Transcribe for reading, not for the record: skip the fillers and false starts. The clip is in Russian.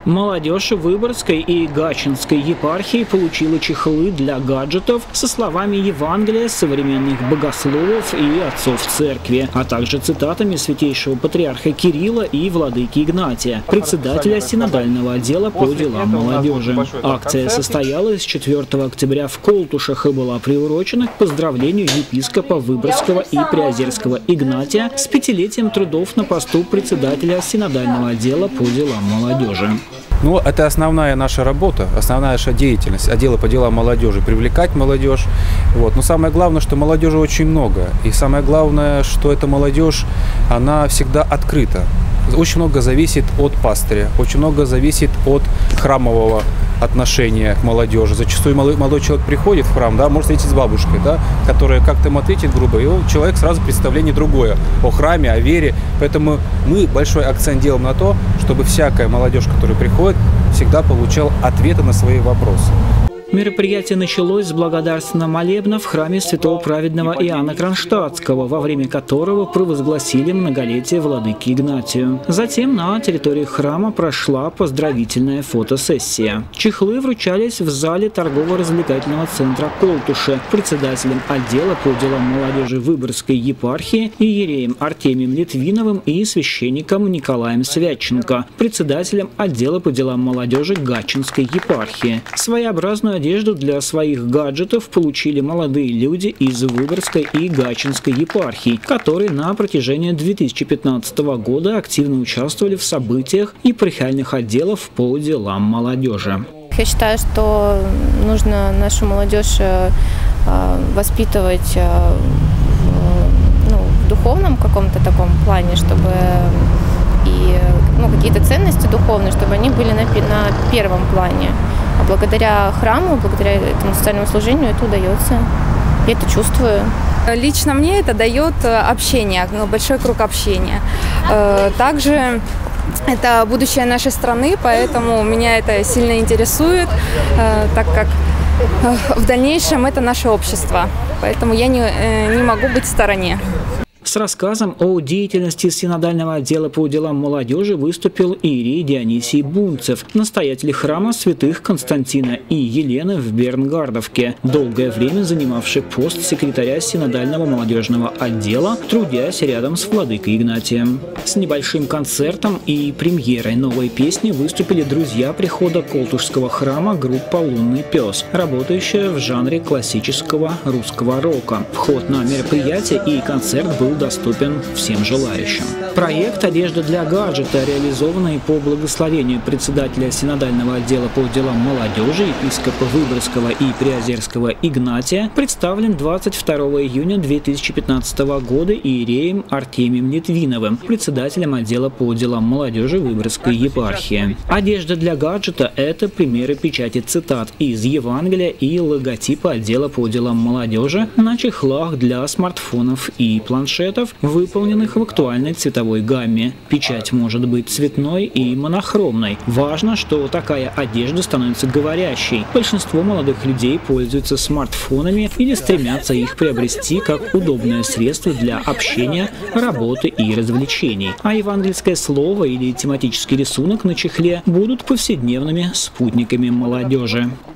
Молодежь Выборгской и Гатчинской епархии получила чехлы для гаджетов со словами Евангелия современных богословов и отцов церкви, а также цитатами святейшего патриарха Кирилла и владыки Игнатия, председателя синодального отдела по делам молодежи. Акция состоялась 4 октября в Колтушах и была приурочена к поздравлению епископа Выборгского и Приозерского Игнатия с 5-летием трудов на посту председателя синодального отдела по делам молодежи. Ну, это основная наша работа, основная наша деятельность, отдела по делам молодежи, привлекать молодежь. Вот. Но самое главное, что молодежи очень много. И самое главное, что эта молодежь, она всегда открыта. Очень много зависит от пастыря, очень много зависит от храмового отношения к молодежи. Зачастую молодой человек приходит в храм, да, может встретиться с бабушкой, да, которая как-то ему ответит грубо, и человек сразу представление другое о храме, о вере. Поэтому мы большой акцент делаем на то, чтобы всякая молодежь, которая приходит, всегда получала ответы на свои вопросы. Мероприятие началось с благодарственного молебна в храме святого праведного Иоанна Кронштадтского, во время которого провозгласили многолетие владыки Игнатию. Затем на территории храма прошла поздравительная фотосессия. Чехлы вручались в зале торгово-развлекательного центра Колтуши председателем отдела по делам молодежи Выборгской епархии иереем Артемием Литвиновым и священником Николаем Святченко, председателем отдела по делам молодежи Гатчинской епархии. Своеобразную одежду для своих гаджетов получили молодые люди из Выборгской и Гатчинской епархий, которые на протяжении 2015 года активно участвовали в событиях епархиальных отделов по делам молодежи. Я считаю, что нужно нашу молодежь воспитывать в духовном каком-то таком плане, чтобы и какие-то ценности духовные, чтобы они были на первом плане. А благодаря храму, благодаря этому социальному служению это удается. Я это чувствую. Лично мне это дает общение, большой круг общения. Также это будущее нашей страны, поэтому меня это сильно интересует, так как в дальнейшем это наше общество. Поэтому я не могу быть в стороне. С рассказом о деятельности синодального отдела по делам молодежи выступил иерей Дионисий Бунцев, настоятель храма святых Константина и Елены в Бернгардовке, долгое время занимавший пост секретаря синодального молодежного отдела, трудясь рядом с владыкой Игнатием. С небольшим концертом и премьерой новой песни выступили друзья прихода Колтушского храма группа «Лунный пес», работающая в жанре классического русского рока. Вход на мероприятие и концерт был доступен всем желающим. Проект «Одежда для гаджета», реализованный по благословению председателя синодального отдела по делам молодежи, епископа Выборгского и Приозерского Игнатия, представлен 22 июня 2015 года иереем Артемием Литвиновым, председателем отдела по делам молодежи Выборгской епархии. «Одежда для гаджета» – это примеры печати цитат из Евангелия и логотипа отдела по делам молодежи на чехлах для смартфонов и планшетов, выполненных в актуальной цветовой гамме. Печать может быть цветной и монохромной. Важно, что такая одежда становится говорящей. Большинство молодых людей пользуются смартфонами или стремятся их приобрести как удобное средство для общения, работы и развлечений. А евангельское слово или тематический рисунок на чехле будут повседневными спутниками молодежи.